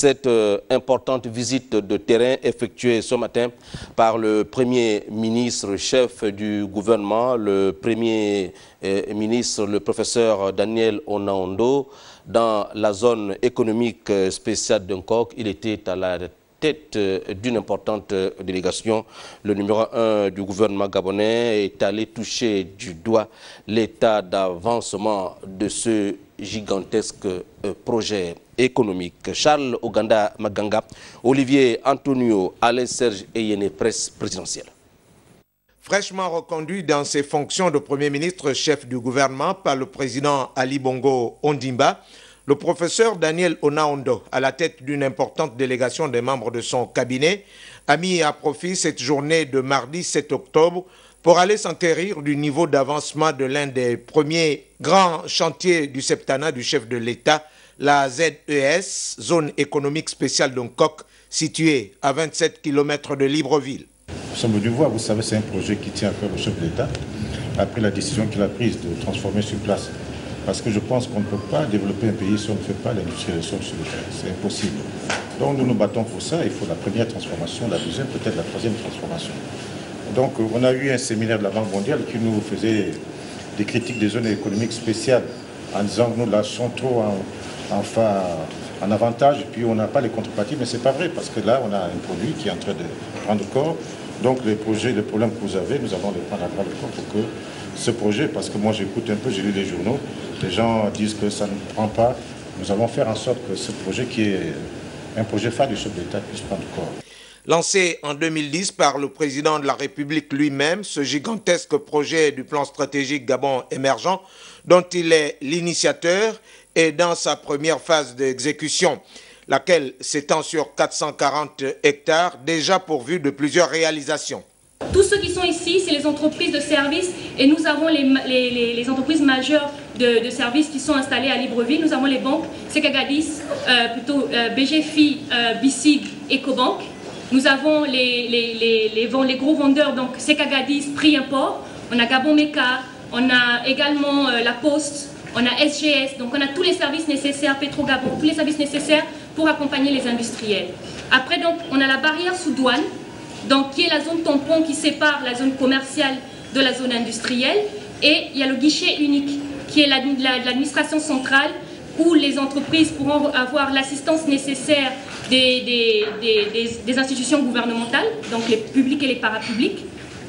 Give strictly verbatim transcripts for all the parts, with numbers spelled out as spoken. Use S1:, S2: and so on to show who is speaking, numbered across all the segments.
S1: Cette euh, importante visite de terrain effectuée ce matin par le Premier ministre, chef du gouvernement, le Premier euh, ministre, le professeur Daniel Onaondo, dans la zone économique spéciale de Nkok. Il était à la tête d'une importante délégation. Le numéro un du gouvernement gabonais est allé toucher du doigt l'état d'avancement de ce gigantesque projet économique. Charles Oganda Maganga, Olivier Antonio, Alain Serge Eyene, presse présidentielle.
S2: Fraîchement reconduit dans ses fonctions de Premier ministre, chef du gouvernement par le président Ali Bongo Ondimba, le professeur Daniel Onaondo, à la tête d'une importante délégation des membres de son cabinet, a mis à profit cette journée de mardi sept octobre pour aller s'enquérir du niveau d'avancement de l'un des premiers grands chantiers du septennat du chef de l'État, la Z E S, zone économique spéciale de Nkok, située à vingt-sept kilomètres de Libreville.
S3: Nous sommes venus voir, vous savez, c'est un projet qui tient à cœur au chef de l'État, après la décision qu'il a prise de transformer sur place. Parce que je pense qu'on ne peut pas développer un pays si on ne fait pas l'industrialisation sur le terrain. C'est impossible. Donc nous nous battons pour ça. Il faut la première transformation, la deuxième, peut-être la troisième transformation. Donc on a eu un séminaire de la Banque mondiale qui nous faisait des critiques des zones économiques spéciales en disant que nous lâchons trop en, enfin, en avantage et puis on n'a pas les contreparties. Mais ce n'est pas vrai parce que là on a un produit qui est en train de prendre corps. Donc les projets, les problèmes que vous avez, nous allons les prendre à bras le corps pour que ce projet, parce que moi j'écoute un peu, j'ai lu les journaux, les gens disent que ça ne prend pas. Nous allons faire en sorte que ce projet qui est un projet phare du chef d'État puisse prendre corps.
S2: Lancé en deux mille dix par le président de la République lui-même, ce gigantesque projet du plan stratégique Gabon émergent, dont il est l'initiateur, est dans sa première phase d'exécution, laquelle s'étend sur quatre cent quarante hectares, déjà pourvus de plusieurs réalisations.
S4: Tous ceux qui sont ici, c'est les entreprises de services et nous avons les, les, les, les entreprises majeures de, de services qui sont installées à Libreville. Nous avons les banques, Secagadis, euh, plutôt euh, B G F I, euh, B I C I G, Ecobank. Nous avons les, les, les, les, les gros vendeurs, donc Secagadis, Prix Import. On a Gabon Meka, on a également euh, La Poste, on a S G S. Donc on a tous les services nécessaires, Petro Gabon, tous les services nécessaires pour accompagner les industriels. Après, donc, on a la barrière sous douane, donc, qui est la zone tampon qui sépare la zone commerciale de la zone industrielle. Et il y a le guichet unique, qui est l'administration centrale, où les entreprises pourront avoir l'assistance nécessaire des, des, des, des, des institutions gouvernementales, donc les publics et les parapublics.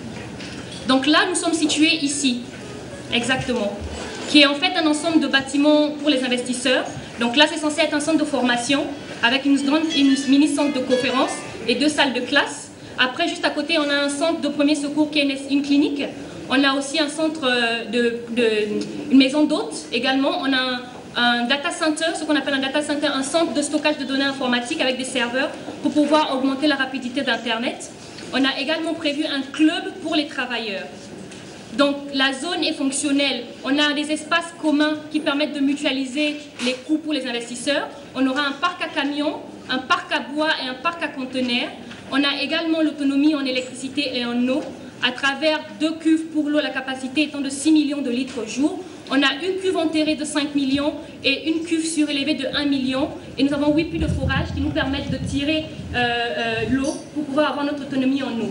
S4: Donc là, nous sommes situés ici, exactement, qui est en fait un ensemble de bâtiments pour les investisseurs. Donc là, c'est censé être un centre de formation, avec une grande une mini-centre de conférence et deux salles de classe. Après, juste à côté, on a un centre de premier secours qui est une clinique. On a aussi un centre de, de une maison d'hôtes également. On a un, un data center, ce qu'on appelle un data center, un centre de stockage de données informatiques avec des serveurs pour pouvoir augmenter la rapidité d'Internet. On a également prévu un club pour les travailleurs. Donc la zone est fonctionnelle. On a des espaces communs qui permettent de mutualiser les coûts pour les investisseurs. On aura un parc à camions, un parc à bois et un parc à conteneurs. On a également l'autonomie en électricité et en eau à travers deux cuves pour l'eau, la capacité étant de six millions de litres au jour. On a une cuve enterrée de cinq millions et une cuve surélevée de un million. Et nous avons huit puits de forage qui nous permettent de tirer euh, euh, l'eau pour pouvoir avoir notre autonomie en eau.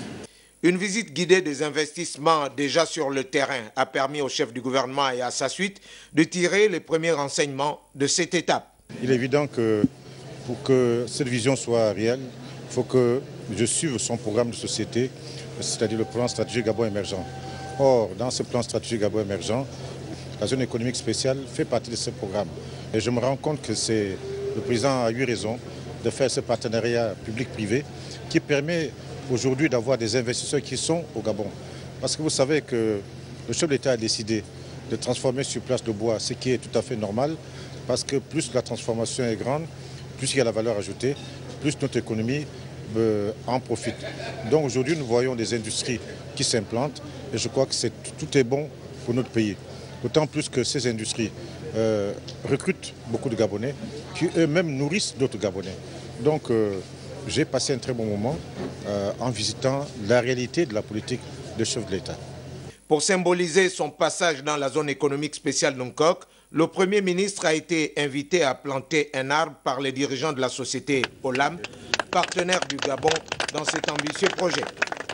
S2: Une visite guidée des investissements déjà sur le terrain a permis au chef du gouvernement et à sa suite de tirer les premiers renseignements de cette étape.
S3: Il est évident que pour que cette vision soit réelle, il faut que je suive son programme de société, c'est-à-dire le plan stratégique Gabon émergent. Or, dans ce plan stratégique Gabon émergent, la zone économique spéciale fait partie de ce programme. Et je me rends compte que le président a eu raison de faire ce partenariat public-privé qui permet aujourd'hui d'avoir des investisseurs qui sont au Gabon. Parce que vous savez que le chef de l'État a décidé de transformer sur place le bois, ce qui est tout à fait normal, parce que plus la transformation est grande, plus il y a la valeur ajoutée, plus notre économie euh, en profite. Donc aujourd'hui, nous voyons des industries qui s'implantent et je crois que c'est, tout est bon pour notre pays. D'autant plus que ces industries euh, recrutent beaucoup de Gabonais qui eux-mêmes nourrissent d'autres Gabonais. Donc euh, j'ai passé un très bon moment euh, en visitant la réalité de la politique de chef de l'État.
S2: Pour symboliser son passage dans la zone économique spéciale de Nkok, le Premier ministre a été invité à planter un arbre par les dirigeants de la société Olam, partenaire du Gabon dans cet ambitieux projet.